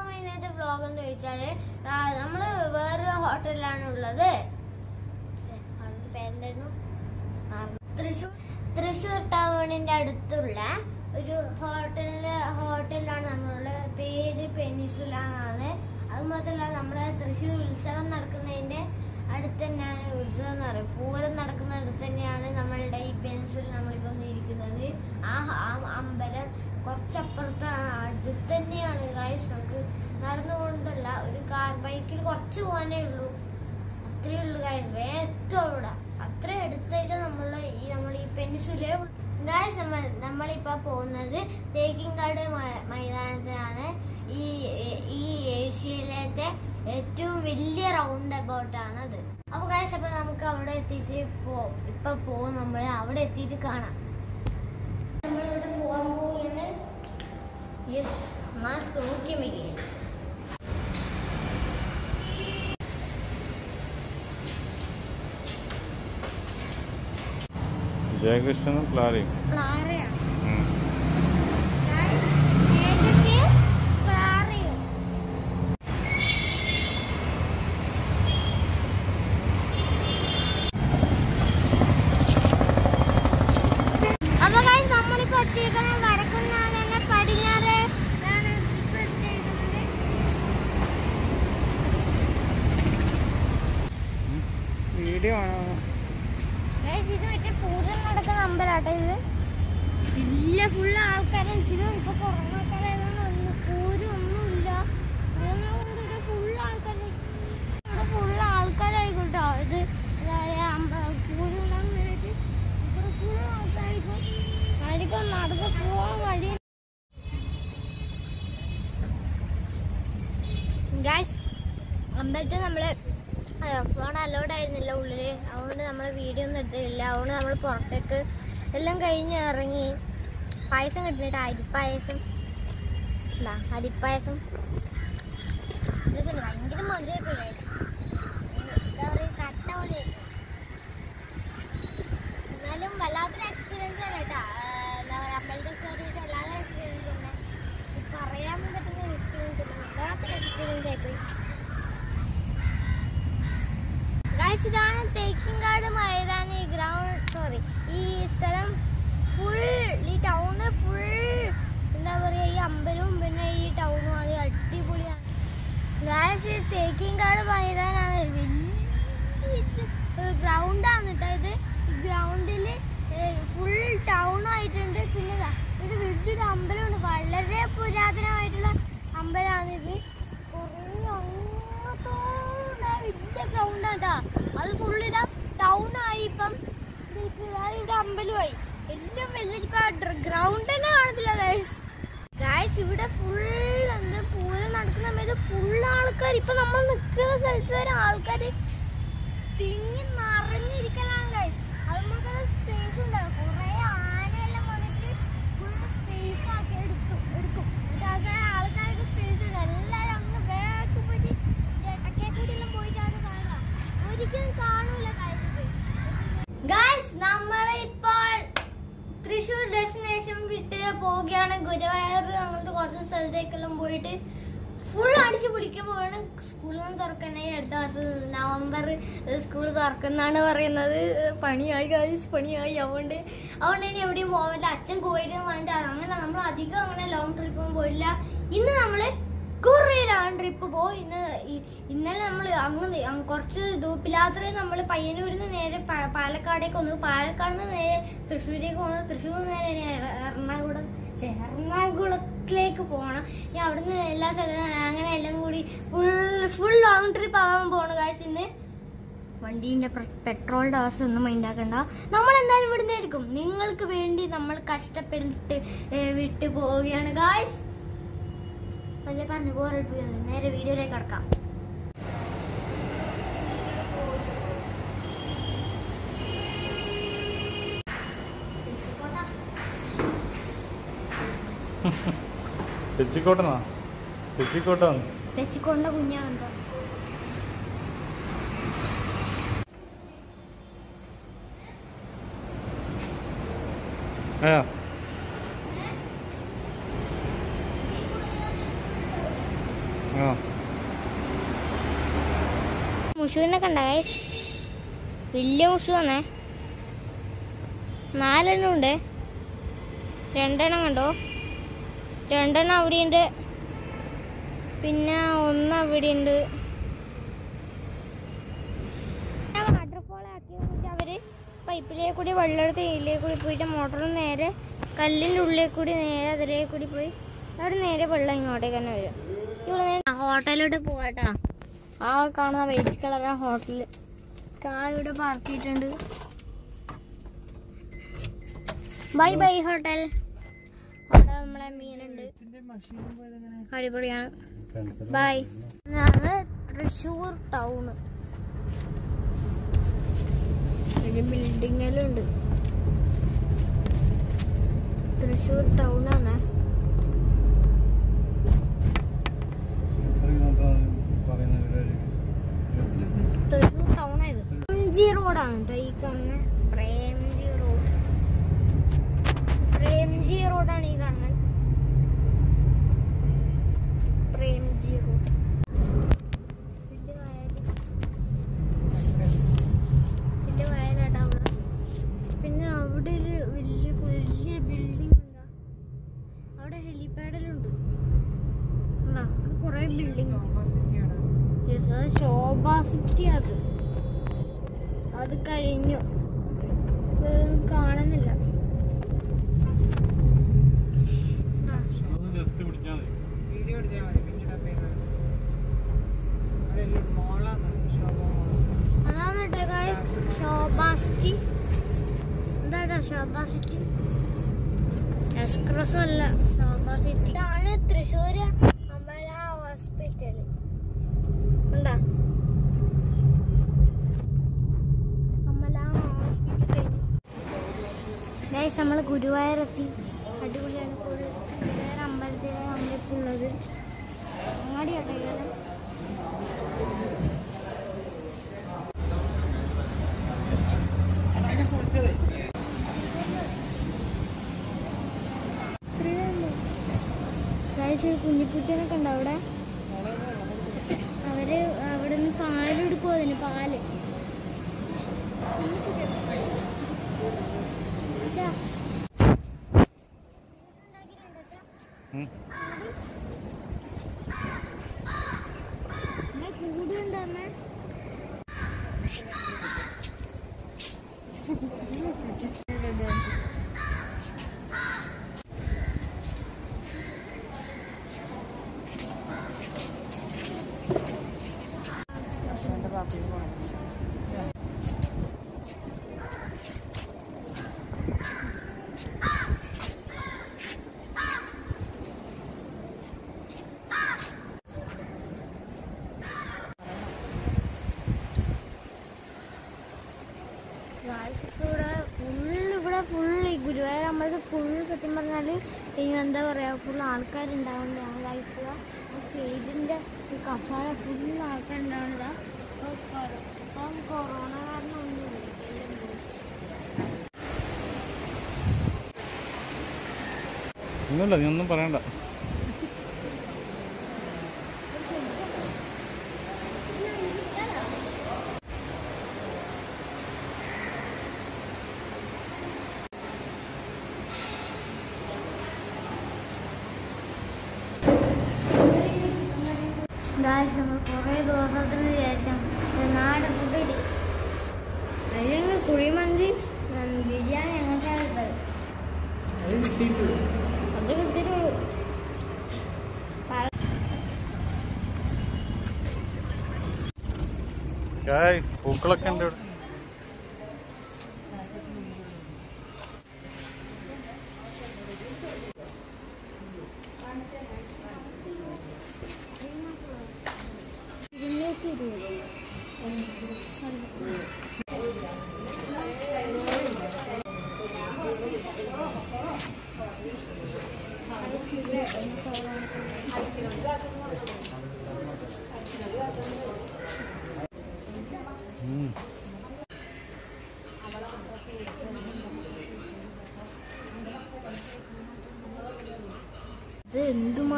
നമ്മൾ ഇന്നത്തെ വ്ലോഗ് എന്ന് ചോദിച്ചാല് നമ്മള് വേറൊരു ഹോട്ടലിലാണ് ഉള്ളത്. പേരെന്തായിരുന്നു? തൃശ്ശൂർ ടൗണിന്റെ അടുത്തുള്ള ഒരു ഹോട്ടലിലാണ് നമ്മളുള്ള. പേര് പെനിൻസുല എന്നാണ്. അത് മാത്രമല്ല നമ്മളെ തൃശ്ശൂർ ഉത്സവം നടക്കുന്നതിന്റെ അടുത്ത് തന്നെയാണ് ഉത്സവം എന്ന് പറയും. പൂരം നടക്കുന്ന അടുത്ത് തന്നെയാണ് നമ്മളുടെ ഈ പെനിൻസുല നമ്മളിപ്പോ ഇരിക്കുന്നത്. ആ അമ്പലം കുറച്ചപ്പുറത്ത് അടുത്ത് തന്നെയാണ് ഗൈസ്. നമുക്ക് നടന്നുകൊണ്ടല്ല, ഒരു ബൈക്കിൽ കുറച്ച് പോകാനേ ഉള്ളൂ. അത്രേ ഉള്ളൂ ഗൈസ്. വേഗത്തോടെ അത്ര അടുത്തായിട്ട് നമ്മൾ ഈ പെനിൻസുല ഗൈസ്. നമ്മളിപ്പോ പോകുന്നത് തേക്കിൻകാട് മൈതാനത്തിലാണ്. ഈ ഏഷ്യയിലത്തെ ഏറ്റവും വലിയ റൗണ്ട് അബൌട്ട് ആണ് അത്. അപ്പൊ ഗൈസ്, അപ്പൊ നമുക്ക് അവിടെ എത്തിയിട്ട് ഇപ്പൊ പോകും. നമ്മൾ അവിടെ എത്തിയിട്ട് കാണാം. നമ്മളിവിടെ പോകാൻ പോവുകയാണ്. യെസ്, മാസ്ക് മുഖ്യം വയ്ക്കുക. ജയകൃഷ്ണനും ക്ലാരയും. വീഡിയോ ആണോ? ഇത് മറ്റേ പൂരം നടക്കുന്ന അമ്പലാട്ടോ. ഇത് ഇല്ല, ഫുള്ള് ആൾക്കാരെ. ഇതിലും ഇപ്പൊ കൊറോണ ആൾക്കാരായതുകൊണ്ട് പൂരം ഒന്നുമില്ല. ഫുള്ള് ആൾക്കാരെ, ഇവിടെ ഫുള്ള് ആൾക്കാരായിക്കോട്ടോ. ഇത് പൂരം ഉണ്ടാകുന്നതായിട്ട് ഇവിടെ ഫുള്ള് ആൾക്കാർക്കും ആയിരിക്കും നടന്ന് പോവാൻ വഴി. ഗൈസ്, അമ്പലത്തിൽ നമ്മള് ഫോൺ അലൗഡ് ആയിരുന്നില്ല ഉള്ളില്. അതുകൊണ്ട് നമ്മൾ വീഡിയോ ഒന്നും എടുത്തിട്ടില്ല. അതുകൊണ്ട് നമ്മൾ പുറത്തേക്ക് എല്ലാം കഴിഞ്ഞ് ഇറങ്ങി. പായസം കിട്ടിയിട്ട് അരിപ്പായസം ഭയങ്കര മധുരമായി. എന്താ പറയുക, കട്ട പോലെ. എന്നാലും വല്ലാത്തൊരു എക്സ്പീരിയൻസ് ആണ് കേട്ടാ. എന്താ പറയുക, അമ്പലത്തിൽ കയറിയിട്ട് വല്ലാത്തൊരു എക്സ്പീരിയൻസ് തന്നെ. പറയാൻ പറ്റുന്ന എക്സ്പീരിയൻസ് ഇല്ല, വല്ലാത്തൊരു എക്സ്പീരിയൻസ് ആയിപ്പോയി. ഇതാണ് തേക്കിൻകാട് മൈതാനം. ഈ ഗ്രൗണ്ട് ഈ സ്ഥലം ഫുൾ, ഈ ടൗണ് ഫുൾ എന്താ പറയുക, ഈ അമ്പലവും പിന്നെ ഈ ടൗണും അത് അടിപൊളിയാണ്. ഗായ്സ്, തേക്കിൻകാട് മൈതാനാണ്. വലിയ ഗ്രൗണ്ടാണ് കേട്ടോ ഇത്. ഈ ഗ്രൗണ്ടിൽ ഫുൾ ടൗൺ ആയിട്ടുണ്ട്. പിന്നെ ഒരു വലിയൊരു അമ്പലമുണ്ട്. വളരെ പുരാതനമായിട്ടുള്ള അമ്പലമാണിത്. വലിയ ഗ്രൗണ്ടാണ് കേട്ടോ. അത് ഫുൾ ഇതാ ടൗൺ ആയി. ഇപ്പം ഇവിടെ അമ്പലമായി. എല്ലാം വലിയ ഗ്രൗണ്ട് തന്നെ കാണത്തില്ല ഗായ്സ്. ഇവിടെ ഫുൾ എന്ത് പൂരം നടക്കുന്ന സമയത്ത് ഫുൾ ആൾക്കാർ. ഇപ്പൊ നമ്മൾ നിൽക്കുന്ന സ്ഥലത്ത് വരെ ആൾക്കാർ തിങ്ങി നിറഞ്ഞിരിക്കലാണ് ഗായ്സ്. അത് മാത്രമല്ല സ്പേസ് ഉണ്ടാകും. കുറെ ആനയെല്ലാം വന്നിട്ട് ഫുൾ സ്പേസ് ആക്കി എടുക്കും. എന്നിട്ട് അവസാനം ആൾക്കാർക്ക് സ്പേസ് ഉണ്ട്. എല്ലാവരും അങ്ങ് ബാക്ക് പോയിട്ട് ഇടക്കേക്കൂടിയെല്ലാം പോയിട്ടാണ് കാണുക. ഒരിക്കലും കാണൂല ഗായ്സ്. നമ്മളിപ്പോൾ തൃശ്ശൂർ ഡെസ്റ്റിനേഷൻ വിട്ട് പോവുകയാണ്. ഗുരുവായൂർ അങ്ങനത്തെ കുറച്ച് സ്ഥലത്തേക്കെല്ലാം പോയിട്ട് ഫുൾ അടിച്ച് പിടിക്കാൻ പോവാണ്. സ്കൂളൊന്നും തുറക്കാനായി. അടുത്ത മാസം നവംബർ സ്കൂൾ തുറക്കുന്നാണ് പറയുന്നത്. പണിയായി ഗായ്സ്, പണിയായി. അതുകൊണ്ട് ഇനി എവിടെയും പോവില്ല. അച്ഛൻ കുവൈറ്റ് വന്നിട്ട് അങ്ങനെ നമ്മൾ അധികം അങ്ങനെ ലോങ് ട്രിപ്പൊന്നും പോയില്ല. ഇന്ന് നമ്മള് കുറേയിലാണ് ട്രിപ്പ് പോയി. ഇന്നലെ നമ്മൾ അങ്ങ് കുറച്ച് ദൂപ്പിലാത്രയും നമ്മൾ പയ്യന്നൂരിൽ നിന്ന് നേരെ പാലക്കാടേക്ക് വന്നു. പാലക്കാട് നിന്ന് നേരെ തൃശ്ശൂരേക്ക് വന്നു. തൃശ്ശൂർ നേരെ എറണാകുളത്തിലേക്ക് പോകണം. ഇനി അവിടുന്ന് എല്ലാ സ്ഥലവും അങ്ങനെ എല്ലാം കൂടി ഫുൾ ലോങ് ട്രിപ്പ് ആവാൻ പോകണം ഗായ്സ്. ഇന്ന് വണ്ടീൻ്റെ പെട്രോളിൻ്റെ അവസ്ഥ ഒന്നും മൈൻഡാക്കണ്ട. നമ്മൾ എന്തായാലും ഇവിടുന്ന് ആയിരിക്കും. നിങ്ങൾക്ക് വേണ്ടി നമ്മൾ കഷ്ടപ്പെട്ട് വിട്ടു പോവുകയാണ് ഗായ്സ്. അല്ലേ പറഞ്ഞു ബോറടിപ്പിക്കുന്നത്. നേരെ വീഡിയോയിലേക്ക് കടക്കാം. തെച്ചിക്കോട്ട കുഞ്ഞാണ്ടോ. മുഷുവിനെ കണ്ട ഗൈസ്, വലിയ മുഷു വന്നേ. 4 ഉണ്ട്. 2 കണ്ടോ? 2 അവിടെയുണ്ട്, പിന്നെ 1 അവിടെയുണ്ട്. വാട്ടർഫോൾ ആക്കിയെന്ന് അവര് പൈപ്പിലേക്ക് കൂടി വെള്ളം എടുത്ത് ഇതിലേക്ക് കൂടി പോയിട്ട് മോട്ടറിൽ നേരെ കല്ലിൻ്റെ ഉള്ളിൽ കൂടി നേരെ അതിലേക്ക് കൂടി പോയി അവിടെ നേരെ വെള്ളം ഇങ്ങോട്ടേക്ക് തന്നെ വരും. ഇവിടെ ഹോട്ടലിലോട്ട് പോവാട്ടാ. ആ കാണുന്ന വൈറ്റ് കളറാ ഹോട്ടല്. കാർ ഇവിടെ പാർക്ക് ചെയ്തിട്ടുണ്ട്. Bye bye hotel. അവിടെ നമ്മളെ മീനുണ്ട്, അടിപൊളിയാണ്. ബൈ. ഇതാണ് തൃശ്ശൂർ ടൗണ്. ബിൽഡിങ്ങിലുണ്ട്. തൃശ്ശൂർ ടൗണാണ്. തൃശ്ശൂർ ടൗണായത് പ്രേംജി റോഡാണ് കേട്ടോ ഈ കാണുന്നത്. പ്രേംജി റോഡ്, പ്രേംജി റോഡാണ് ഈ കാണുന്നത്. പ്രേംജി റോഡ്. വലിയ വയലാട്ടാ അവിടെ. പിന്നെ അവിടെ ഒരു വലിയ വലിയ ബിൽഡിംഗ് ഉണ്ട്. അവിടെ ഹെലിപാഡിലുണ്ട്. അവിടെ കുറെ ബിൽഡിംഗ്. യെസ്, അത് ശോഭ സിറ്റി. അത് കഴിഞ്ഞു, കാണുന്നില്ല. അതാണ് കേട്ടോ ശോഭ സിറ്റി. എന്താ ശോഭ സിറ്റി? എക്സ്പ്രസ് അല്ല, ശോഭ സിറ്റി. ഇതാണ് തൃശ്ശൂർ അമല ഹോസ്പിറ്റൽ. ഉണ്ടാ അമല ഹോസ്പിറ്റൽ. നമ്മൾ ഗുരുവായൂരെത്തി. അടിപൊളിയാണ്. ഗുരുവായൂർ അമ്പലത്തിലാണ് നമ്മളിപ്പോൾ ഉള്ളത്. അങ്ങാടിയാട്ടെ. കുഞ്ഞിപ്പൂച്ചനൊക്കെ ഉണ്ട് അവിടെ. അവര് അവിടെ നിന്ന് പാലെടുക്കും. അതിന് പാല് കൂടുണ്ടമ്മ. ഇവിടെ ഫുള്ള് ഈ ഗുരുവായൂർ അമ്പലത്തിൽ ഫുള്ള് സത്യം പറഞ്ഞാൽ എന്താ പറയുക, ഫുള്ള് ആൾക്കാരുണ്ടാവുന്നതാണ്. ലൈഫ് സ്റ്റേജിൻ്റെ ഈ കസാല ഫുള്ള് ആൾക്കാരുണ്ടാവുന്നതാണ്. ഇപ്പം കൊറോണ കാരണം ഒന്നുമില്ല. ഒന്നുമില്ല, നീ ഒന്നും പറയണ്ട. നമ്മൾ കുറേ ദിവസത്തിന് ശേഷം നാട് ഫുഡ് കിട്ടി. അല്ലെങ്കിൽ കുഴിമന്തി ബിരിയാണി അങ്ങനത്തെ അത് കിട്ടിയിട്ടുള്ളൂ. പൂക്കളൊക്കെ ഉണ്ട് ഇവിടെ.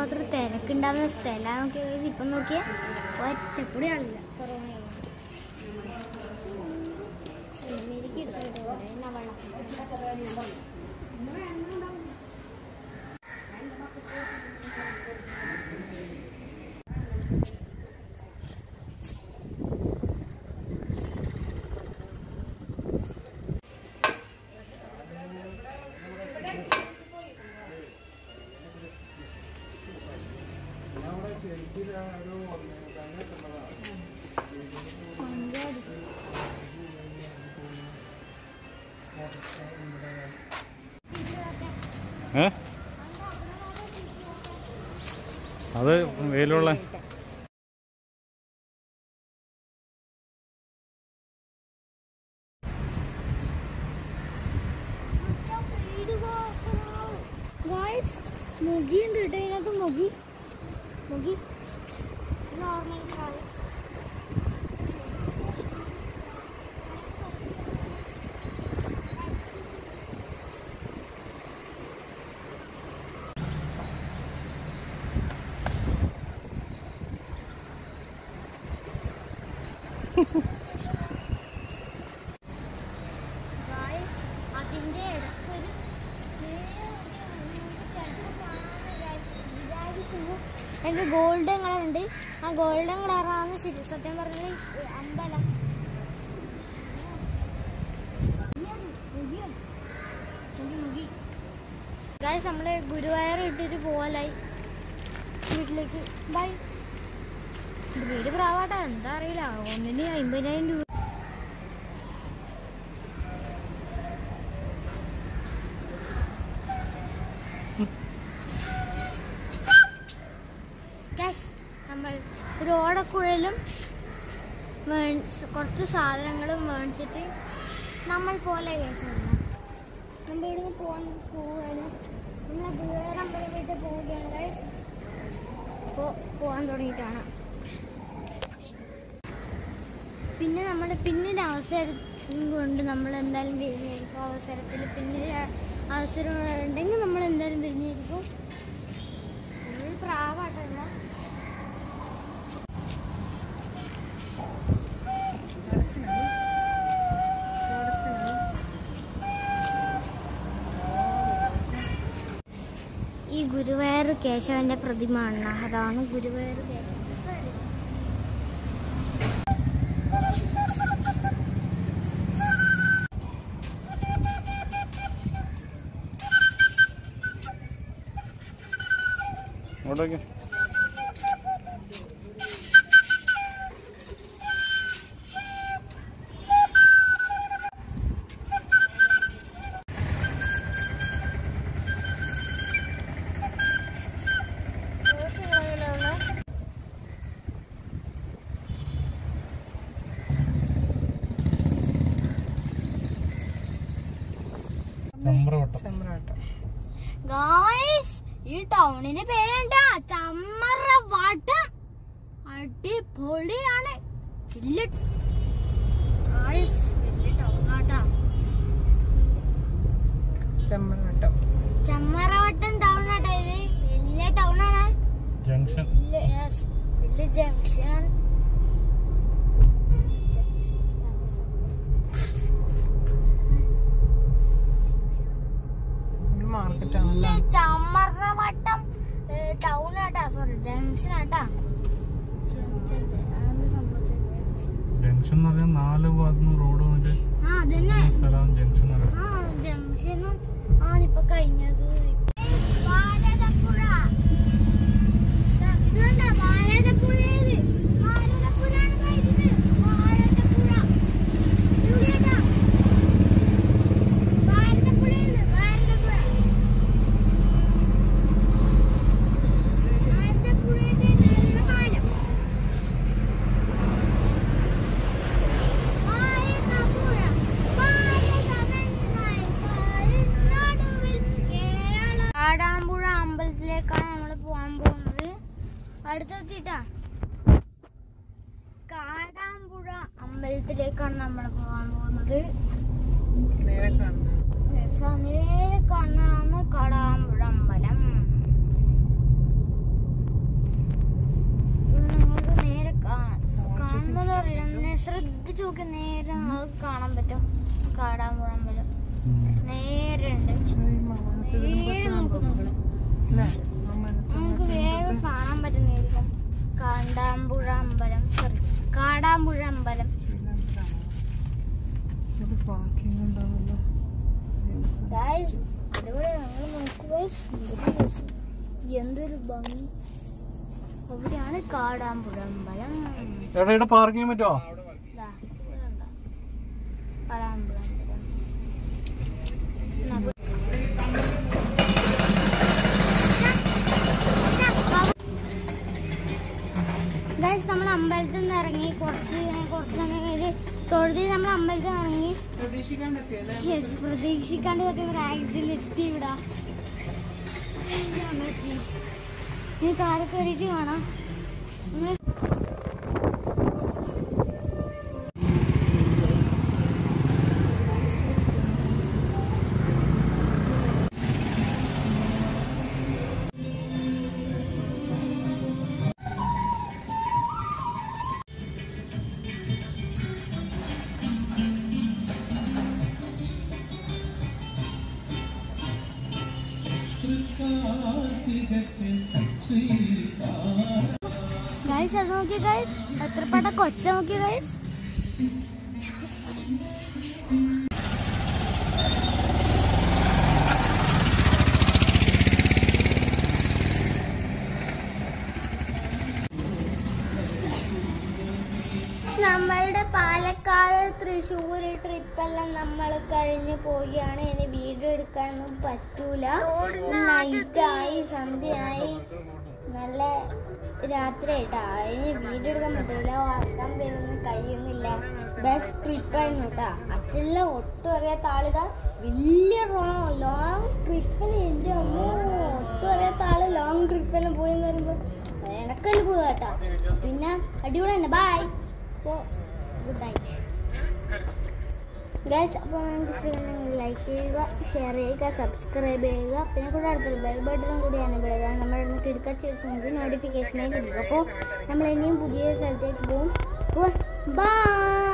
എന്തുമാത്രം തിരക്കുണ്ടാവുന്ന സ്ഥലമാണ് നോക്കിയാൽ. ഇപ്പം നോക്കിയാൽ ഒറ്റക്കൂടി ആളില്ല. അത് വെയിലുള്ള മുഗിയുണ്ട് കേട്ടോ ഇതിനകത്ത്. മുഗി നോർമൽ പ്രാവ്. അതിന്റെ ഇടയ്ക്കൊരു എൻ്റെ ഗോൾഡൻ കളർ ഉണ്ട്. ആ ഗോൾഡൻ കളറാണ് ശരി സത്യം പറഞ്ഞാൽ അമ്പലം. ഗായ്സ് നമ്മള് ഗുരുവായൂർ ഇട്ടിട്ട് പോവാലായി വീട്ടിലേക്ക്. ബൈ. വീട് പ്രാവാട്ടാ, എന്താ അറിയില്ല. ഒന്നിന് 50,000 രൂപ. നമ്മൾ ഒരു ഓടക്കുഴലും കുറച്ച് സാധനങ്ങളും മേടിച്ചിട്ട് നമ്മൾ പോലെ കേസ് നമ്മൾ ഇവിടുന്ന് പോവുകയാണ്. നമ്മൾ ഗുരുവായൂർ അമ്പലമായിട്ട് പോവുകയാണ് ഗൈസ്. പോകാൻ തുടങ്ങിയിട്ടാണ്. പിന്നെ നമ്മുടെ പിന്നൊരു അവസരം കൊണ്ട് നമ്മൾ എന്തായാലും പിരിഞ്ഞിരിക്കും. അവസരത്തിൽ പിന്നൊരു അവസരം ഉണ്ടെങ്കിൽ നമ്മൾ എന്തായാലും പിരിഞ്ഞിരിക്കും. പ്രാവാട്ടല്ല. ഈ ഗുരുവായൂർ കേശവന്റെ പ്രതിമ ആണ്. അതാണ് ഗുരുവായൂർ കേശവന്റെ പ്രതിമ. ഗായ്സ് ഈ ടൗണിന്റെ പേരെന്താ? ചമ്മറവട്ടം. അടിപൊളിയാണ്. വലിയ ടൗണാട്ടാ ചമ്മറവട്ടം ടൗണാട്ടാ. ഇത് വലിയ ടൗണാണ്. വലിയ ജംഗ്ഷനാണ്. ചമ്മറവട്ടം ടൗണാട്ടാ. സോറി ജംഗ്ഷനാട്ടാ. ജംഗ്ഷൻ എന്ന് പറഞ്ഞാൽ 4 ഭാഗത്തുനിന്ന് റോഡ് ജംഗ്ഷനും ആണിപ്പൊ കഴിഞ്ഞത്. ഭാരതപ്പുഴ. ഇതുകൊണ്ടാ ഭാരതപ്പുഴ. ഭാരതപ്പുഴയാണ് കഴിഞ്ഞത്. ഭാരതപ്പുഴ ഇവിടെയാട്ടാ. ഭാരതപ്പുഴ ഭാരതപ്പുഴ. ഭാരതപ്പുഴയുടെ നല്ല പാലം. കാടാമ്പുഴ അമ്പലത്തിലേക്കാണ് നമ്മൾ പോകാൻ പോകുന്നത്. അടുത്തെത്തിട്ടാ. കാടാമ്പുഴ അമ്പലത്തിലേക്കാണ് നമ്മൾ പോകാൻ പോകുന്നത്. നേരെ കാണാണ് കാടാമ്പുഴ അമ്പലം. ഇത് ചോക്ക നേരെ നമുക്ക് കാണാൻ പറ്റും. കാടാമ്പുഴ അമ്പലം നേരെ ഉണ്ട്. നേരെ നമുക്ക് വേഗം കാണാൻ പറ്റുന്നതായിരിക്കും. കാടാമ്പുഴ അമ്പലം, സോറി കാടാമ്പുഴ അമ്പലം. എന്തൊരു ഭംഗി. അവിടെയാണ് കാടാമ്പുഴ അമ്പലം. പാർക്ക് ചെയ്യാൻ പറ്റുമോ? കാടാമ്പുഴ അമ്പലം. ഗൈസ് നമ്മൾ അമ്പലത്തിൽ നിന്ന് ഇറങ്ങി കുറച്ച് സമയം കഴിഞ്ഞ് തൊഴുതി നമ്മൾ അമ്പലത്തിൽ നിന്ന് ഇറങ്ങി. പ്രതീക്ഷിക്കാണ്ട് ആക്സിൽ എത്തി ഇവിടെ. ഇനി കാറ് കയറിയിട്ട് കാണാം. ഗൈസ് അത് നോക്കി ഗൈസ്, എത്ര പട കൊച്ച നോക്കി ഗൈസ്. നമ്മളുടെ പാലക്കാട് തൃശ്ശൂർ ട്രിപ്പെല്ലാം നമ്മൾ കഴിഞ്ഞു പോവുകയാണ്. ഇനി വീഡിയോ എടുക്കാനൊന്നും പറ്റൂല. നൈറ്റായി, സന്ധ്യയായി, നല്ല രാത്രിയായിട്ടാ. ഇനി വീഡിയോ എടുക്കാൻ പറ്റൂല. ഉറക്കം വരുന്ന കഴിയുന്നില്ല. ബെസ്റ്റ് ട്രിപ്പായിരുന്നു കേട്ടാ. അച്ഛനിലെ ഒട്ടും അറിയാത്ത ആളിതാ വലിയ ലോങ് ട്രിപ്പിന് എൻ്റെ അമ്മോ ഒട്ടും അറിയാത്ത ആള് ലോങ് ട്രിപ്പെല്ലാം പോയെന്ന് പറയുമ്പോൾ എനക്കല്ല പോവുക കേട്ടാ. പിന്നെ അടിപൊളി തന്നെ. Bye, good night guys. അപ്പോൾ നിങ്ങൾക്ക് ഇഷ്ടമുണ്ടെങ്കിൽ ലൈക്ക് ചെയ്യുക, ഷെയർ ചെയ്യുക, സബ്സ്ക്രൈബ് ചെയ്യുക. പിന്നെ കൂടെ അടുത്തൊരു ബെൽ ബട്ടണും കൂടി അനുഭവിക്കുക. നമ്മൾ കിടക്കാച്ച നിങ്ങൾക്ക് നോട്ടിഫിക്കേഷനായി കിട്ടുക. അപ്പോൾ നമ്മൾ ഇനിയും പുതിയ സ്ഥലത്തേക്ക് പോകും. ബൈ.